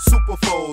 SupaFoez,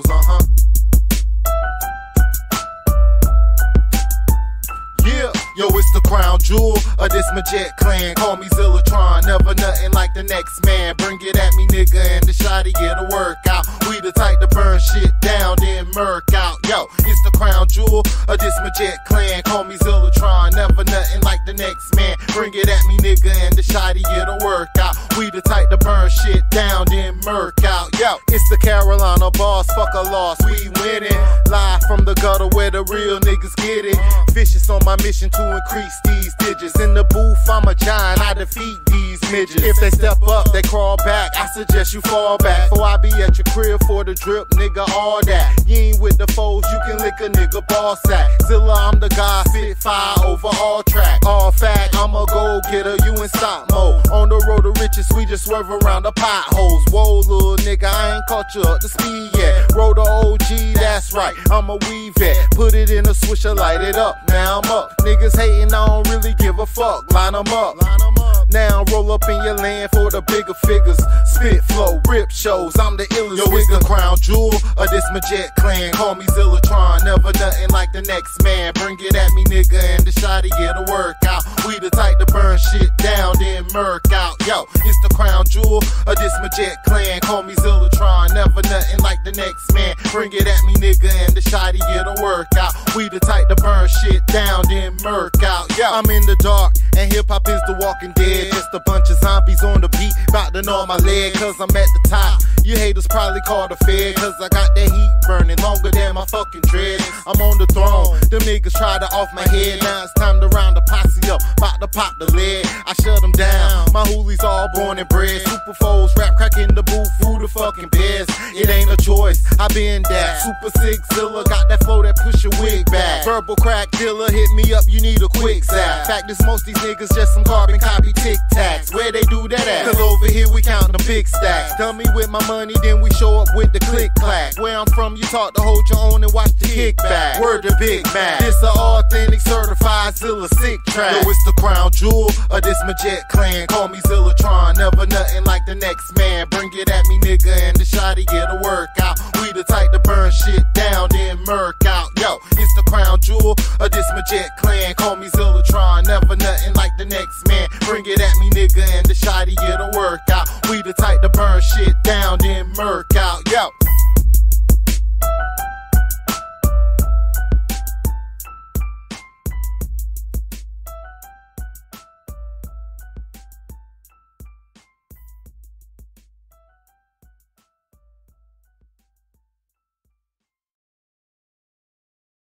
Yeah, yo, it's the crown jewel of this Majet clan. Call me Zilla, never nothing like the next man. Bring it at me, nigga, and the shotty get a workout. We the type to burn shit down, then murk out. Yo, it's the crown jewel of this Majet clan. Call me Zilla, never nothing like the next man. Bring it at me, nigga, and the shotty get a workout. We the type to burn shit down, then murk out. Yo, it's the Carolina boss, fuck a loss, we winning. Live from the gutter where the real niggas get it. Vicious on my mission to increase these digits. In the booth, I'm a giant, I defeat these midgets. If they step up, they crawl back, I suggest you fall back. For I be at your crib for the drip, nigga, all that. You ain't with the foes, you can lick a nigga ball sack. Zilla, I'm the guy, fit fire over all track. All fact, I'm a go getter, you in stop mode. On the road to riches, we just swerve around the potholes. Whoa, little nigga, I ain't caught you up to speed yet. Roll the OG, that's right, I'm a weave vet. Put it in a swisher, light it up, now I'm up. Niggas hating, I don't really give a fuck, line them up. Now roll up in your land for the bigger figures. Spit flow, rip shows, I'm the illest. Yo, it's the crown jewel of this Majet clan. Call me Zilla, never nothing like the next man. Bring it at me, nigga, and the shotty get a workout. We the type to burn shit down, then murk out. Yo, it's the crown jewel of this Majet clan. Call me Zilla, never nothing like the next man. Bring it at me, nigga, and the shotty get a workout. We the type to burn shit down, then murk out. Yo, I'm in the dark, and hip-hop is the walking dead. Just a bunch of zombies on the beat, bout to gnaw my leg, cause I'm at the top. You haters probably call the fed, cause I got that heat burning longer than my fucking dreads. I'm on the throne, them niggas try to off my head. Now it's time to round the posse up, bout to pop the lid. I shut them down, my hoolies all born and bred. SupaFoez, rap crack in the booth, who the fucking best? It ain't a choice, I been that. Super 6 Zilla, got that flow that push your wig back. Verbal crack dealer, hit me up, you need a quick zap. Fact is most these niggas just some carbon copy tic tacs. Where they do that at? Cause over here we count them big stacks. Dummy with my money, then we show up with the click clack. Where I'm from, you taught to hold your own and watch the kickback. Word to Big Mac, this a authentic certified Zilla sick track. Yo, it's the crown jewel of this Majet clan. Call me Zilla, never nothing like the next man. Bring it at me, nigga, and the shotty get a workout. We the type to burn shit down, then murk out. Yo, it's the crown jewel of this Majet clan. Call me Zilla, never nothing like the next man. Bring it at me, nigga, and the shotty get a workout. We the type to burn shit down, then murk out.